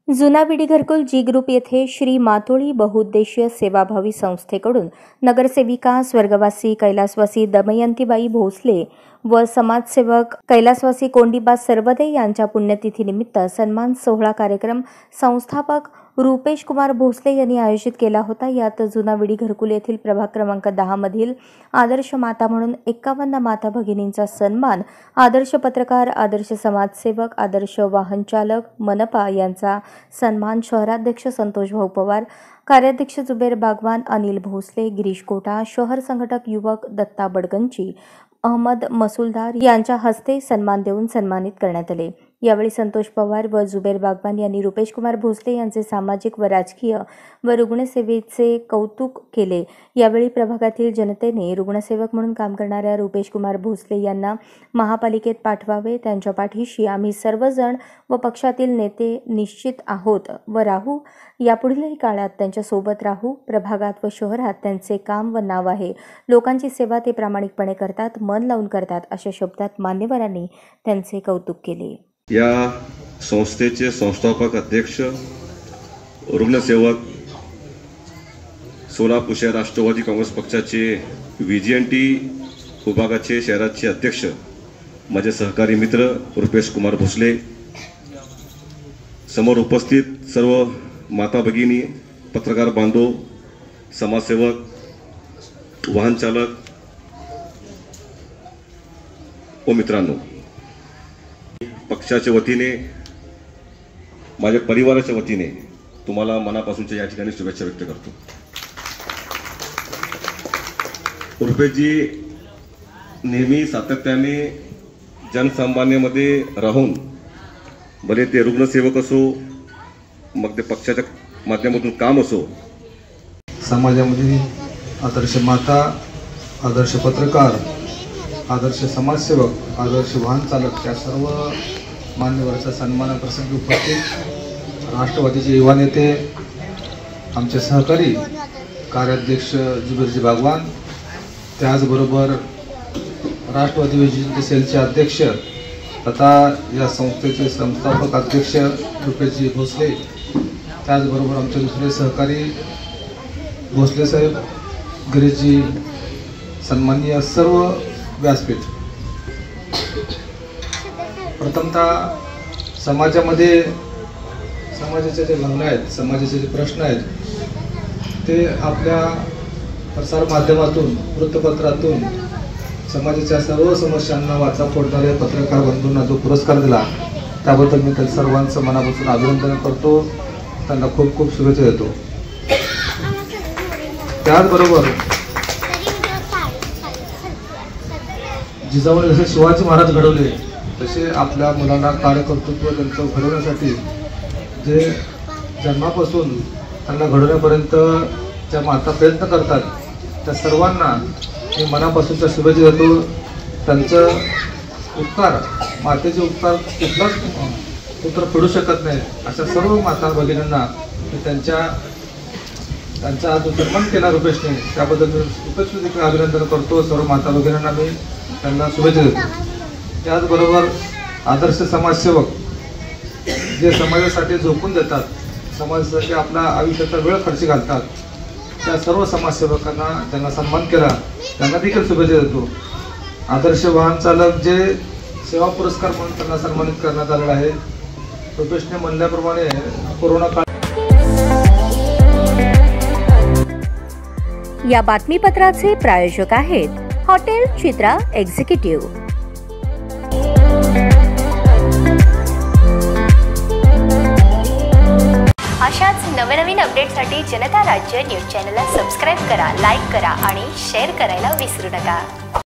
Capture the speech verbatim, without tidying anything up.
जुना विडी घरकुल जी ग्रुप येथे श्री मातोळी बहुउद्देशीय सेवाभावी संस्थेकडून नगरसेविका स्वर्गवासी कैलासवासी दमयंतीबाई भोसले व समाजसेवक कैलासवासी कोंडीबा सरवदे यांच्या पुण्यतिथीनिमित्त सन्मान सोहळा कार्यक्रम संस्थापक रुपेश कुमार भोसले यांनी आयोजित केला होता। यात जुना विडी घरकुल येथील प्रभाग क्रमांक दहा मधील आदर्श माता म्हणून एक्कावन्न माता भगिनींचा सन्मान, आदर्श पत्रकार, आदर्श समाजसेवक, आदर्श वाहन चालक मनपा यांचा सन्मान, शहराध्यक्ष संतोष भाऊ पवार, कार्याध्यक्ष जुबेर बागवान, अनिल भोसले, गिरीश कोटा, शहर संघटक युवक दत्ता बडगंची, अहमद मसुलदार यांच्या हस्ते सन्मान देऊन सन्मानित करण्यात आले। यावेळी संतोष पवार व जुबेर बागवान यांनी रुपेश कुमार भोसले यांचे सामाजिक व राजकीय व रुग्णसेवेचे कौतुक केले। यावेळी प्रभागातील जनतेने रुग्णसेवक म्हणून काम करणाऱ्या रुपेश कुमार भोसले यांना महापालिकेत पाठवावे, त्यांच्या पाठीशी आम्ही सर्वजण व पक्षातील नेते निश्चित आहोत व राहू, यापुढीलही काळात त्यांच्या सोबत राहू। प्रभागात व शहरात त्यांचे काम व नाव आहे, लोकांची सेवा ते प्रामाणिकपणे करतात, मन लावून करतात, अशा शब्दात मान्यवरांनी त्यांचे कौतुक केले। या संस्थेचे संस्थापक अध्यक्ष, रुग्णसेवक, सोलापूर शहर राष्ट्रवादी काँग्रेस पक्षाचे व्हीजीएनटी विभागाचे शहराचे अध्यक्ष, माझे सहकारी मित्र रुपेश कुमार भोसले, समोर उपस्थित सर्व माता भगिनी, पत्रकार बांधव, समाजसेवक, वाहन चालक व मित्रांनो, पक्षाच्या वतीने, माझ्या परिवाराच्या वतीने तुम्हाला मनापासूनच्या या ठिकाणी शुभेच्छा व्यक्त करतो। रुपेशजी नेहमी सातत्याने जनसामान्यामध्ये राहून, भले ते रुग्णसेवक असो, मग ते पक्षाच्या माध्यमातून काम असो, समाजामध्ये आदर्श माता, आदर्श पत्रकार, आदर्श समाजसेवक, आदर्श वाहन चालक या सर्व मान्यवरांचा सन्मानाप्रसंगी उपस्थित राष्ट्रवादीचे युवा नेते, आमचे सहकारी कार्याध्यक्ष जुबेरजी बागवान, त्याचबरोबर राष्ट्रवादी विजय सेलचे अध्यक्ष तथा या संस्थेचे संस्थापक अध्यक्ष रुपेशजी भोसले, त्याचबरोबर आमचे दुसरे सहकारी भोसले साहेब, गिरीशजी, सन्माननीय सर्व व्यासपीठ। प्रथमतः समाजामध्ये समाजाचे जे भावना आहेत, समाजाचे जे प्रश्न आहेत, ते आपल्या प्रसार माध्यमातून, वृत्तपत्रातून समाजाच्या सर्व समस्यांना वाचा फोडणाऱ्या पत्रकार बंधूंना जो पुरस्कार दिला, त्याबद्दल मी त्या सर्वांचं मनापासून अभिनंदन करतो, त्यांना खूप खूप शुभेच्छा देतो। त्याचबरोबर जिजाऊने जसे शिवाजी महाराज घडवले, तसे आपल्या मुलांना कार्यकर्तृत्व त्यांचं घडवण्यासाठी जे जन्मापासून त्यांना घडवण्यापर्यंत ज्या माता प्रयत्न करतात, त्या सर्वांना मी मनापासूनच्या शुभेच्छा देतो। त्यांचं उपकार, मातेचे उपकार कुठलाच पुत्र फेडू शकत नाही, अशा सर्व माता भगिनींना मी त्यांच्या त्यांचा जो सन्मान केला रुपेशने, त्याबद्दल मी रुपेश देखील अभिनंदन करतो। सर्व माता भगिनींना मी त्यांना शुभेच्छा देतो। त्याचबरोबर आदर्श समाजसेवक जे समाजासाठी झोकून देतात, समाजासाठी आपला आयुष्याचा वेळ खर्च घालतात, त्या सर्व समाजसेवकांना त्यांना सन्मान केला, त्यांना देखील शुभेच्छा देतो। आदर्श वाहन चालक जे सेवा पुरस्कार म्हणून त्यांना सन्मानित करण्यात आलेला आहे। रुपेशने म्हणल्याप्रमाणे कोरोना काळ या बातमीपत्राचे प्रायोजक आहेत हॉटेल चित्रा एक्झिक्युटिव्ह। अशाच नवनवीन अपडेटसाठी जनता राज्य न्यूज चॅनलला सबस्क्राईब करा, लाईक करा आणि शेअर करायला विसरू नका।